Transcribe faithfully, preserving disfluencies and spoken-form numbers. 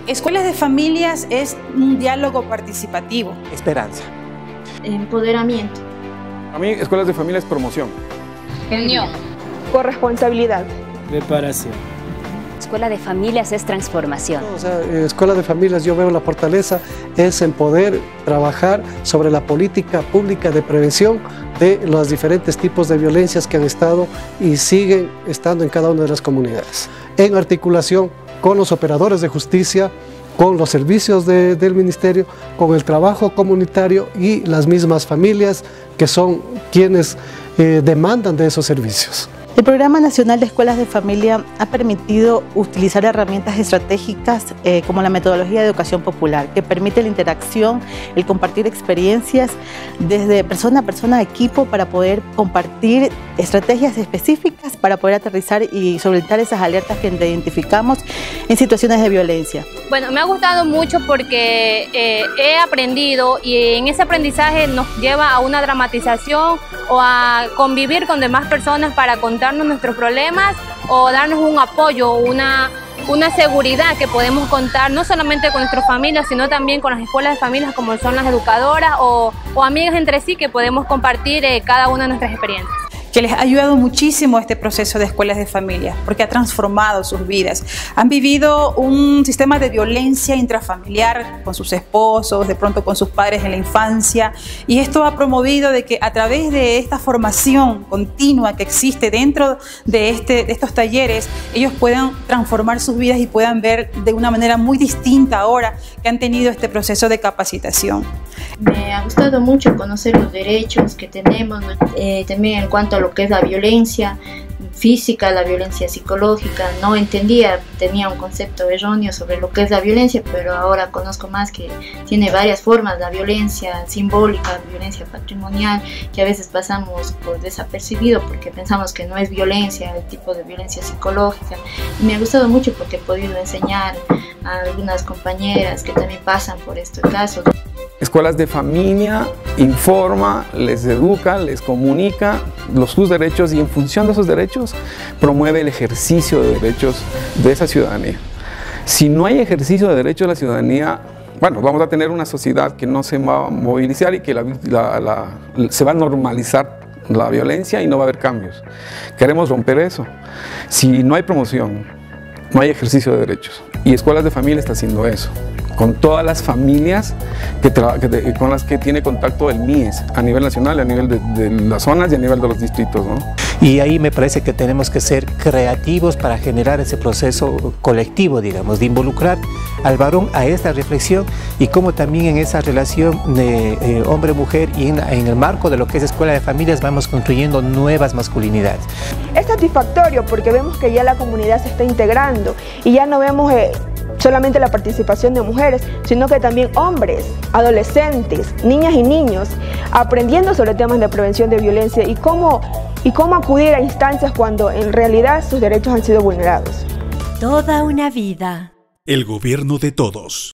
Escuelas de Familias es un diálogo participativo. Esperanza. Empoderamiento. A mí, Escuelas de Familias es promoción. Unión. Corresponsabilidad. Preparación. Escuela de Familias es transformación. O sea, Escuela de Familias, yo veo la fortaleza es en poder trabajar sobre la política pública de prevención de los diferentes tipos de violencias que han estado y siguen estando en cada una de las comunidades, en articulación con los operadores de justicia, con los servicios de, del ministerio, con el trabajo comunitario y las mismas familias que son quienes eh, demandan de esos servicios. El Programa Nacional de Escuelas de Familia ha permitido utilizar herramientas estratégicas eh, como la metodología de educación popular, que permite la interacción, el compartir experiencias desde persona a persona, equipo, para poder compartir estrategias específicas para poder aterrizar y solventar esas alertas que identificamos en situaciones de violencia. Bueno, me ha gustado mucho porque eh, he aprendido y en ese aprendizaje nos lleva a una dramatización o a convivir con demás personas para contarnos nuestros problemas o darnos un apoyo, una, una seguridad que podemos contar no solamente con nuestras familias, sino también con las escuelas de familias como son las educadoras o, o amigas entre sí, que podemos compartir eh, cada una de nuestras experiencias. Que les ha ayudado muchísimo este proceso de Escuelas de Familias, porque ha transformado sus vidas. Han vivido un sistema de violencia intrafamiliar con sus esposos, de pronto con sus padres en la infancia, y esto ha promovido de que a través de esta formación continua que existe dentro de, este, de estos talleres, ellos puedan transformar sus vidas y puedan ver de una manera muy distinta ahora que han tenido este proceso de capacitación. Me ha gustado mucho conocer los derechos que tenemos, eh, también en cuanto a lo que es la violencia física, la violencia psicológica. No entendía, tenía un concepto erróneo sobre lo que es la violencia, pero ahora conozco más que tiene varias formas, la violencia simbólica, violencia patrimonial, que a veces pasamos por desapercibido porque pensamos que no es violencia, el tipo de violencia psicológica. Y me ha gustado mucho porque he podido enseñar a algunas compañeras que también pasan por este caso. Escuelas de Familia informa, les educa, les comunica los, sus derechos y en función de esos derechos promueve el ejercicio de derechos de esa ciudadanía. Si no hay ejercicio de derechos de la ciudadanía, bueno, vamos a tener una sociedad que no se va a movilizar y que la, la, la, se va a normalizar la violencia y no va a haber cambios. Queremos romper eso. Si no hay promoción, no hay ejercicio de derechos. Y Escuelas de Familia está haciendo eso, con todas las familias que que, con las que tiene contacto el M I E S, a nivel nacional, a nivel de, de las zonas y a nivel de los distritos, ¿no? Y ahí me parece que tenemos que ser creativos para generar ese proceso colectivo, digamos, de involucrar al varón a esta reflexión y cómo también en esa relación de eh, hombre-mujer y en, en el marco de lo que es Escuela de Familias vamos construyendo nuevas masculinidades. Es satisfactorio porque vemos que ya la comunidad se está integrando y ya no vemos eh, solamente la participación de mujeres, sino que también hombres, adolescentes, niñas y niños, aprendiendo sobre temas de prevención de violencia y cómo, y cómo acudir a instancias cuando en realidad sus derechos han sido vulnerados. Toda una vida. El gobierno de todos.